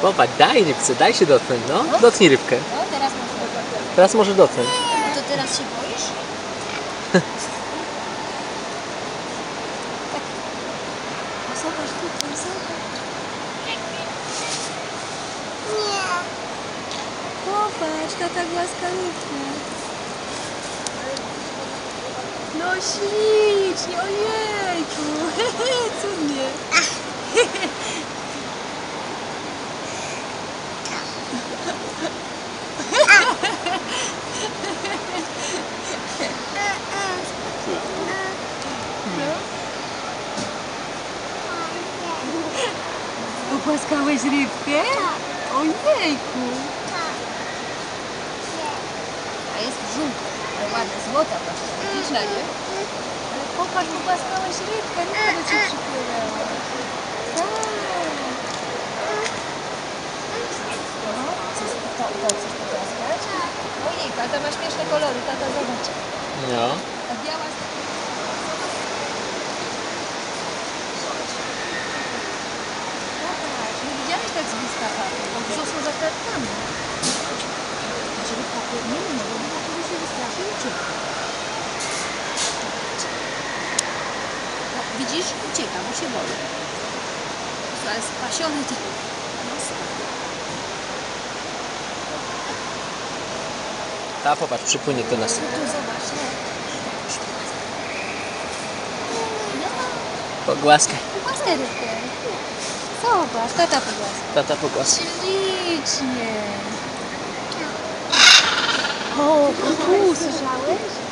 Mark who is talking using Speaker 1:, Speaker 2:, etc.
Speaker 1: Popatrz, daj rybce, daj się dotknąć, no. Dotknij rybkę.
Speaker 2: No, teraz może dotknąć.
Speaker 1: Teraz może dotknąć.
Speaker 2: A to teraz się boisz? Tak. No zobacz, tutaj, zobacz. Nie. Popatrz, tata głaska rybkę. No ślicznie, ojejku. Cudnie. Pogłaskałeś rybkę? Ojejku! A jest żółta, ale ładna, złota właśnie. Widzisz na nie? Ale popatrz, pogłaskałeś rybkę, rybka do ciebie przypłynęła. Chcesz pogłaskać? Ojejku, a ta ma śmieszne kolory, tata zobacz.
Speaker 1: No.
Speaker 2: A biała z widziałeś tak z bliska paty, bo dużo są za kratkami. Żeby nie mogło, bo kiedy się wystraszy i ucieka. No, widzisz? Ucieka, bo się boi. Ale spasiony to...
Speaker 1: Ta, popatrz, przypłynie do nas.
Speaker 2: Tu zobacz, no.
Speaker 1: Pogłaskaj.
Speaker 2: Pogłaskaj rybkę. Zobacz, tata pogłaska.
Speaker 1: Tata pogłaskaj.
Speaker 2: Ślicznie. O, tu słyszałeś?